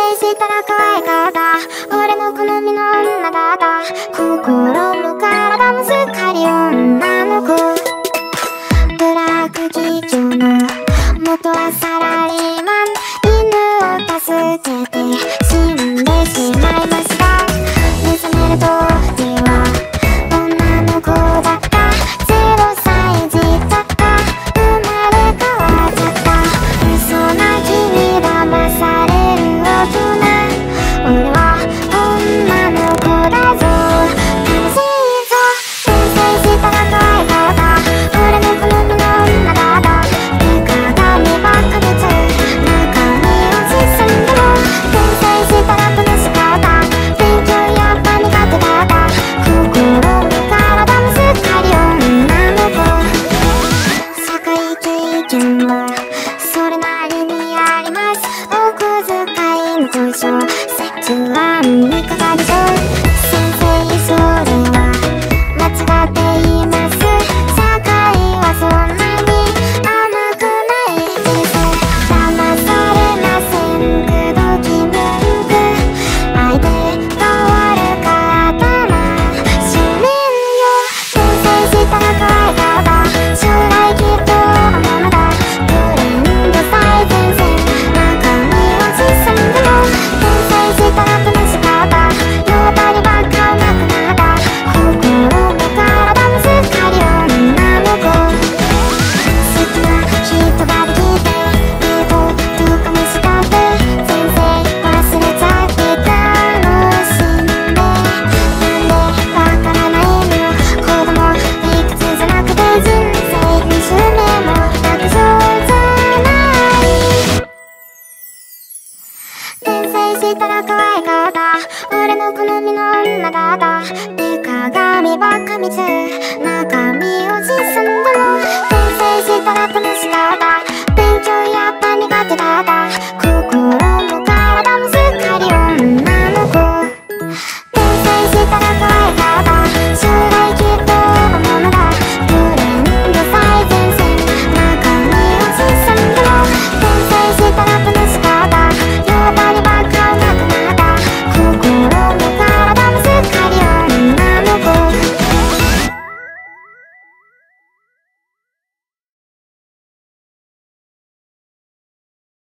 生したら可愛かった。俺の好みの女だった。心も体もすっかり女の子。ブラック企業の元はサラリーマン。犬を助けて死んでしまいました。目覚める時は女の子だった。0歳児だった。生まれ変わっちゃった。嘘な気に騙される大人。俺は女の子だぞ。楽しいぞ。転生したら可愛かった。俺の好みの女だった。鏡ばっか別中身を包んでも。転生したら楽しかった。勉強やっぱ苦手だった。心も体もすっかり女の子。社会経験はそれなりにあります。お小遣いの交渉、節案にかかるぞ。先生それは間違っています。社会はそんなに甘くないです。騙されません。口説き文句相手が悪かったら死ねんよ。転生したら可愛かった。将来きっと大物だ。トレンド最前線中身を包んでも。転生したら楽しかった。世渡りばっか上手くなった。心も体もすっかり女の子。好きな人ができてデートとかもしたって。全然忘れちゃって楽しんで。なんでわからないのよ。子供理屈じゃなくて人生に使命もなくそうじゃない。転生したら可愛かった。俺の好みの女だった。で鏡ばっか見つ